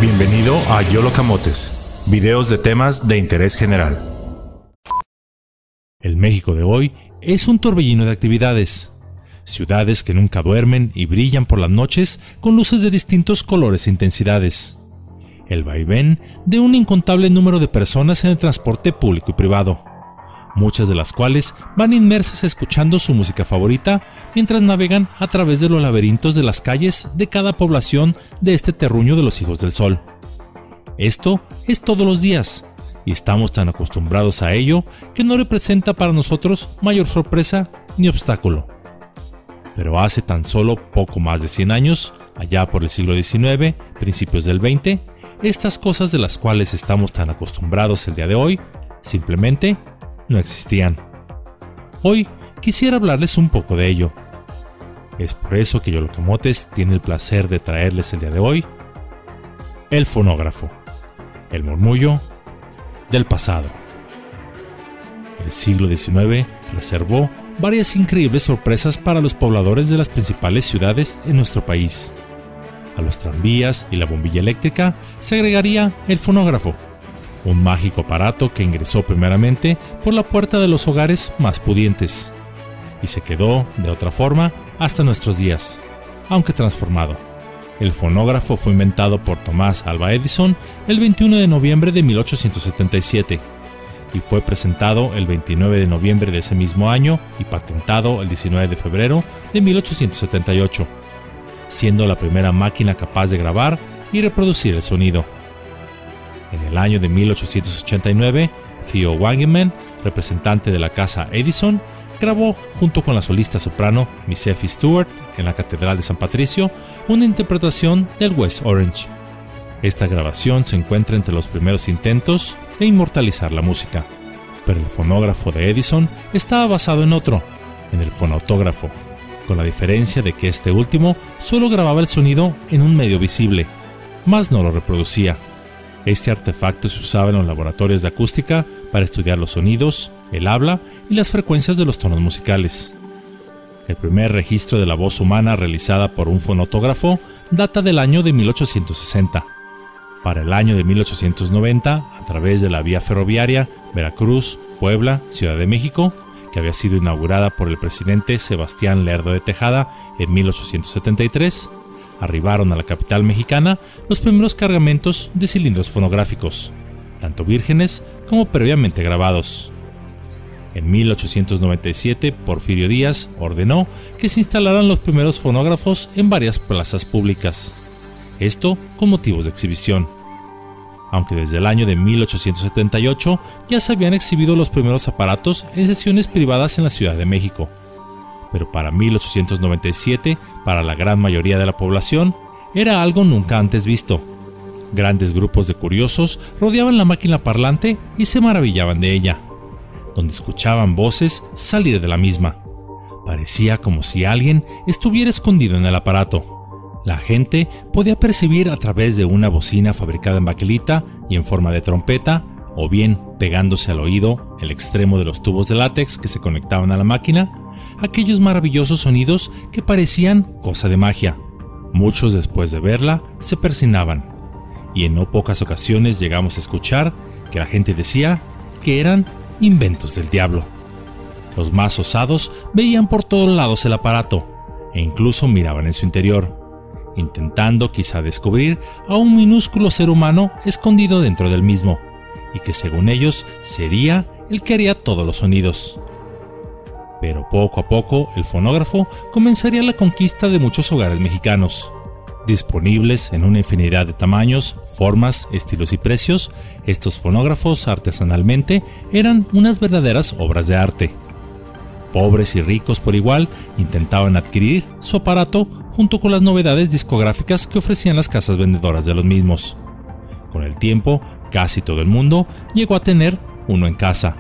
Bienvenido a YOLO Camotes, videos de temas de interés general. El México de hoy es un torbellino de actividades. Ciudades que nunca duermen y brillan por las noches con luces de distintos colores e intensidades. El vaivén de un incontable número de personas en el transporte público y privado, muchas de las cuales van inmersas escuchando su música favorita mientras navegan a través de los laberintos de las calles de cada población de este terruño de los hijos del sol. Esto es todos los días, y estamos tan acostumbrados a ello que no representa para nosotros mayor sorpresa ni obstáculo. Pero hace tan solo poco más de 100 años, allá por el siglo XIX, principios del XX, estas cosas de las cuales estamos tan acostumbrados el día de hoy, simplemente no existían. Hoy quisiera hablarles un poco de ello. Es por eso que YOLO Camotes tiene el placer de traerles el día de hoy el fonógrafo, el murmullo del pasado. El siglo XIX reservó varias increíbles sorpresas para los pobladores de las principales ciudades en nuestro país. A los tranvías y la bombilla eléctrica se agregaría el fonógrafo, un mágico aparato que ingresó primeramente por la puerta de los hogares más pudientes y se quedó de otra forma hasta nuestros días, aunque transformado. El fonógrafo fue inventado por Thomas Alva Edison el 21 de noviembre de 1877 y fue presentado el 29 de noviembre de ese mismo año y patentado el 19 de febrero de 1878, siendo la primera máquina capaz de grabar y reproducir el sonido. En el año de 1889, Theo Wangeman, representante de la casa Edison, grabó junto con la solista soprano Miss Effie Stewart en la Catedral de San Patricio una interpretación del West Orange. Esta grabación se encuentra entre los primeros intentos de inmortalizar la música, pero el fonógrafo de Edison estaba basado en otro, en el fonautógrafo, con la diferencia de que este último solo grababa el sonido en un medio visible, mas no lo reproducía. Este artefacto se usaba en los laboratorios de acústica para estudiar los sonidos, el habla y las frecuencias de los tonos musicales. El primer registro de la voz humana realizada por un fonautógrafo data del año de 1860. Para el año de 1890, a través de la vía ferroviaria Veracruz, Puebla, Ciudad de México, que había sido inaugurada por el presidente Sebastián Lerdo de Tejada en 1873, arribaron a la capital mexicana los primeros cargamentos de cilindros fonográficos, tanto vírgenes como previamente grabados. En 1897, Porfirio Díaz ordenó que se instalaran los primeros fonógrafos en varias plazas públicas, esto con motivos de exhibición. Aunque desde el año de 1878 ya se habían exhibido los primeros aparatos en sesiones privadas en la Ciudad de México. Pero para 1897, para la gran mayoría de la población, era algo nunca antes visto. Grandes grupos de curiosos rodeaban la máquina parlante y se maravillaban de ella, donde escuchaban voces salir de la misma. Parecía como si alguien estuviera escondido en el aparato. La gente podía percibir a través de una bocina fabricada en baquelita y en forma de trompeta, o bien pegándose al oído el extremo de los tubos de látex que se conectaban a la máquina, aquellos maravillosos sonidos que parecían cosa de magia. Muchos después de verla se persinaban, y en no pocas ocasiones llegamos a escuchar que la gente decía que eran inventos del diablo. Los más osados veían por todos lados el aparato e incluso miraban en su interior, intentando quizá descubrir a un minúsculo ser humano escondido dentro del mismo, y que según ellos sería el que haría todos los sonidos. Pero poco a poco el fonógrafo comenzaría la conquista de muchos hogares mexicanos. Disponibles en una infinidad de tamaños, formas, estilos y precios, estos fonógrafos artesanalmente eran unas verdaderas obras de arte. Pobres y ricos por igual intentaban adquirir su aparato junto con las novedades discográficas que ofrecían las casas vendedoras de los mismos. Con el tiempo, casi todo el mundo llegó a tener uno en casa.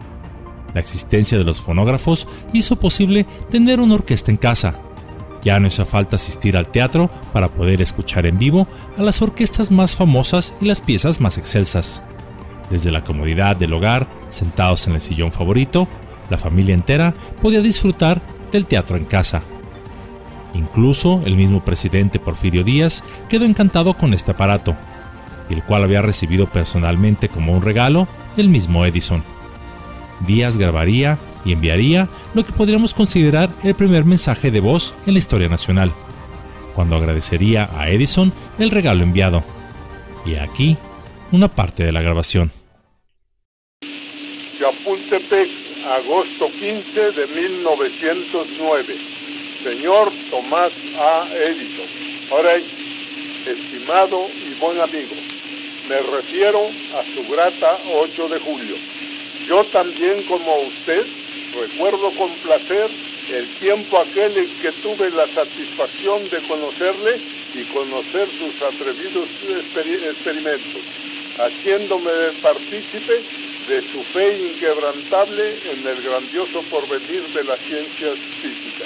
La existencia de los fonógrafos hizo posible tener una orquesta en casa. Ya no hizo falta asistir al teatro para poder escuchar en vivo a las orquestas más famosas y las piezas más excelsas. Desde la comodidad del hogar, sentados en el sillón favorito, la familia entera podía disfrutar del teatro en casa. Incluso el mismo presidente Porfirio Díaz quedó encantado con este aparato, y el cual había recibido personalmente como un regalo del mismo Edison. Díaz grabaría y enviaría lo que podríamos considerar el primer mensaje de voz en la historia nacional, cuando agradecería a Edison el regalo enviado. Y aquí una parte de la grabación. Chapultepec, agosto 15 de 1909. Señor Tomás A. Edison. Ahora, estimado y buen amigo, me refiero a su grata 8 de julio. Yo también, como usted, recuerdo con placer el tiempo aquel en que tuve la satisfacción de conocerle y conocer sus atrevidos experimentos, haciéndome partícipe de su fe inquebrantable en el grandioso porvenir de las ciencias físicas.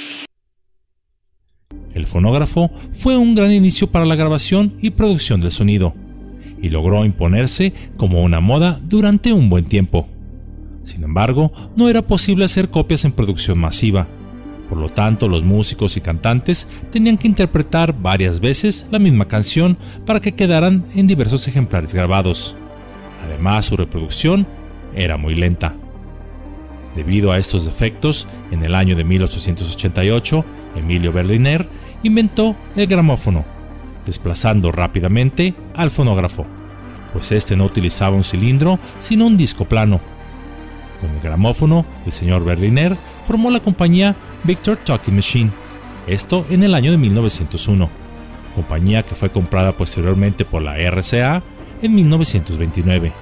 El fonógrafo fue un gran inicio para la grabación y producción del sonido, y logró imponerse como una moda durante un buen tiempo. Sin embargo, no era posible hacer copias en producción masiva. Por lo tanto, los músicos y cantantes tenían que interpretar varias veces la misma canción para que quedaran en diversos ejemplares grabados. Además, su reproducción era muy lenta. Debido a estos defectos, en el año de 1888, Emilio Berliner inventó el gramófono, desplazando rápidamente al fonógrafo, pues este no utilizaba un cilindro, sino un disco plano. Con el gramófono, el señor Berliner formó la compañía Victor Talking Machine, esto en el año de 1901, compañía que fue comprada posteriormente por la RCA en 1929.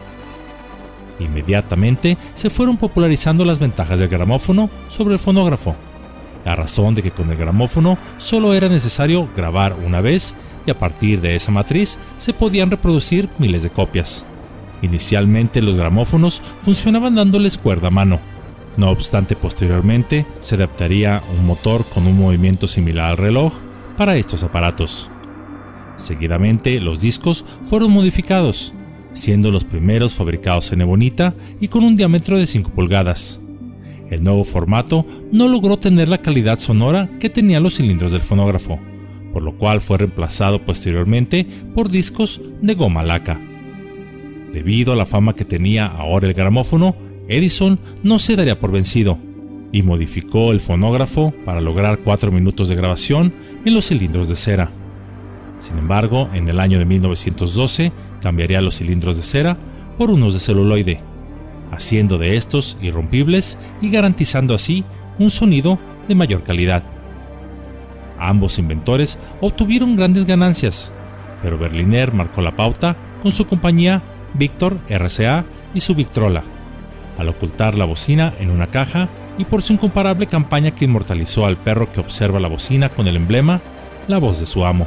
Inmediatamente se fueron popularizando las ventajas del gramófono sobre el fonógrafo, la razón de que con el gramófono solo era necesario grabar una vez y a partir de esa matriz se podían reproducir miles de copias. Inicialmente los gramófonos funcionaban dándoles cuerda a mano. No obstante, posteriormente se adaptaría un motor con un movimiento similar al reloj para estos aparatos. Seguidamente los discos fueron modificados, siendo los primeros fabricados en ebonita y con un diámetro de 5 pulgadas. El nuevo formato no logró tener la calidad sonora que tenían los cilindros del fonógrafo, por lo cual fue reemplazado posteriormente por discos de goma laca. Debido a la fama que tenía ahora el gramófono, Edison no se daría por vencido y modificó el fonógrafo para lograr 4 minutos de grabación en los cilindros de cera. Sin embargo, en el año de 1912 cambiaría los cilindros de cera por unos de celuloide, haciendo de estos irrompibles y garantizando así un sonido de mayor calidad. Ambos inventores obtuvieron grandes ganancias, pero Berliner marcó la pauta con su compañía Victor RCA y su Victrola, al ocultar la bocina en una caja y por su incomparable campaña que inmortalizó al perro que observa la bocina con el emblema La voz de su amo.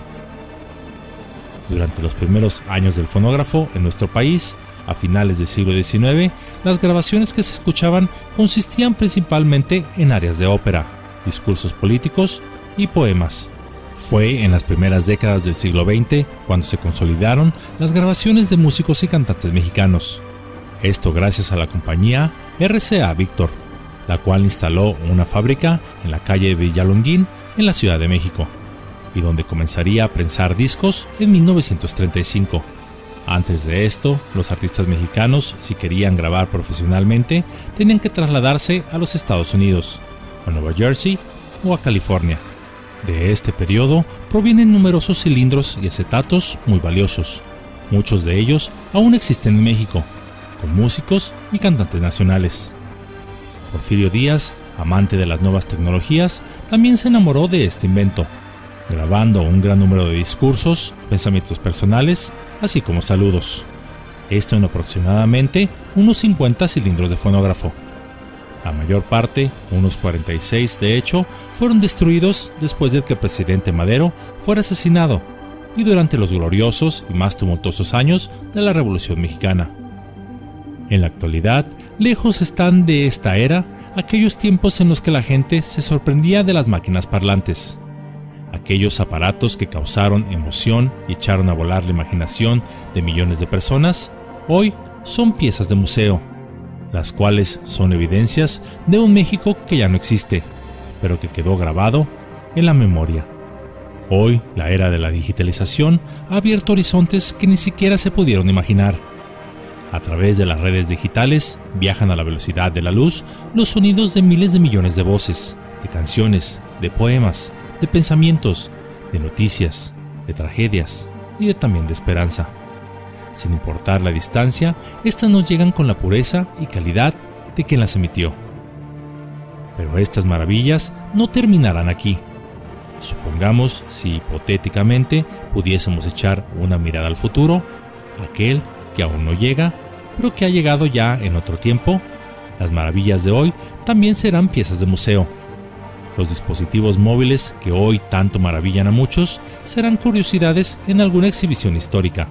Durante los primeros años del fonógrafo en nuestro país, a finales del siglo XIX, las grabaciones que se escuchaban consistían principalmente en arias de ópera, discursos políticos y poemas. Fue en las primeras décadas del siglo XX cuando se consolidaron las grabaciones de músicos y cantantes mexicanos. Esto gracias a la compañía RCA Victor, la cual instaló una fábrica en la calle Villalonguín en la Ciudad de México, y donde comenzaría a prensar discos en 1935. Antes de esto, los artistas mexicanos, si querían grabar profesionalmente, tenían que trasladarse a los Estados Unidos, a Nueva Jersey o a California. De este periodo provienen numerosos cilindros y acetatos muy valiosos. Muchos de ellos aún existen en México, con músicos y cantantes nacionales. Porfirio Díaz, amante de las nuevas tecnologías, también se enamoró de este invento, grabando un gran número de discursos, pensamientos personales, así como saludos. Esto en aproximadamente unos 50 cilindros de fonógrafo. La mayor parte, unos 46 de hecho, fueron destruidos después de que el presidente Madero fuera asesinado y durante los gloriosos y más tumultuosos años de la Revolución Mexicana. En la actualidad, lejos están de esta era aquellos tiempos en los que la gente se sorprendía de las máquinas parlantes. Aquellos aparatos que causaron emoción y echaron a volar la imaginación de millones de personas, hoy son piezas de museo, las cuales son evidencias de un México que ya no existe, pero que quedó grabado en la memoria. Hoy, la era de la digitalización ha abierto horizontes que ni siquiera se pudieron imaginar. A través de las redes digitales viajan a la velocidad de la luz los sonidos de miles de millones de voces, de canciones, de poemas, de pensamientos, de noticias, de tragedias y también de esperanza. Sin importar la distancia, estas nos llegan con la pureza y calidad de quien las emitió. Pero estas maravillas no terminarán aquí. Supongamos si hipotéticamente pudiésemos echar una mirada al futuro, aquel que aún no llega, pero que ha llegado ya en otro tiempo. Las maravillas de hoy también serán piezas de museo. Los dispositivos móviles que hoy tanto maravillan a muchos serán curiosidades en alguna exhibición histórica.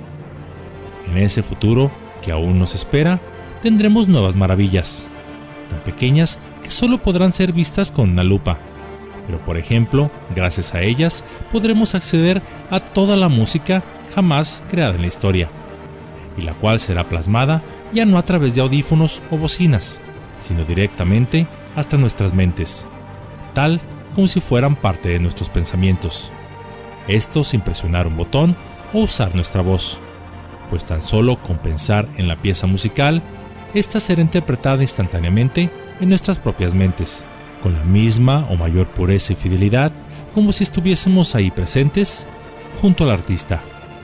En ese futuro que aún nos espera, tendremos nuevas maravillas, tan pequeñas que solo podrán ser vistas con una lupa. Pero por ejemplo, gracias a ellas podremos acceder a toda la música jamás creada en la historia, y la cual será plasmada ya no a través de audífonos o bocinas, sino directamente hasta nuestras mentes, tal como si fueran parte de nuestros pensamientos. Esto sin presionar un botón o usar nuestra voz, pues tan solo con pensar en la pieza musical, esta será interpretada instantáneamente en nuestras propias mentes, con la misma o mayor pureza y fidelidad, como si estuviésemos ahí presentes junto al artista.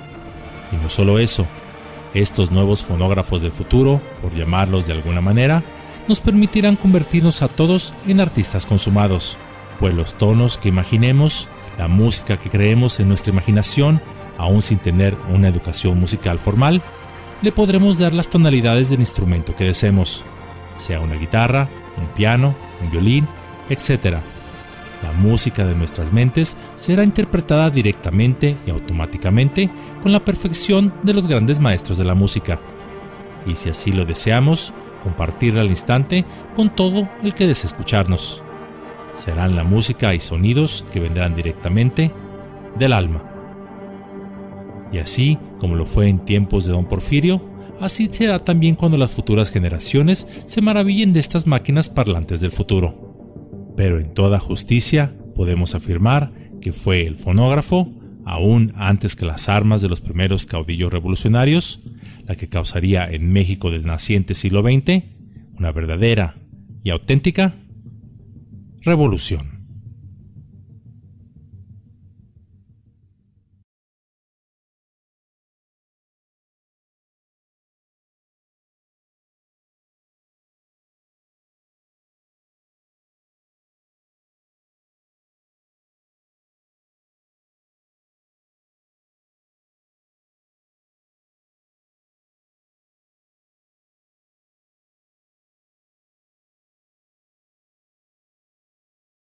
Y no solo eso, estos nuevos fonógrafos del futuro, por llamarlos de alguna manera, nos permitirán convertirnos a todos en artistas consumados, pues los tonos que imaginemos, la música que creemos en nuestra imaginación, aún sin tener una educación musical formal, le podremos dar las tonalidades del instrumento que deseemos, sea una guitarra, un piano, un violín, etc. La música de nuestras mentes será interpretada directamente y automáticamente con la perfección de los grandes maestros de la música, y si así lo deseamos, compartirla al instante con todo el que desee escucharnos. Serán la música y sonidos que vendrán directamente del alma. Y así como lo fue en tiempos de Don Porfirio, así será también cuando las futuras generaciones se maravillen de estas máquinas parlantes del futuro. Pero en toda justicia podemos afirmar que fue el fonógrafo, aún antes que las armas de los primeros caudillos revolucionarios, la que causaría en México del naciente siglo XX una verdadera y auténtica revolución.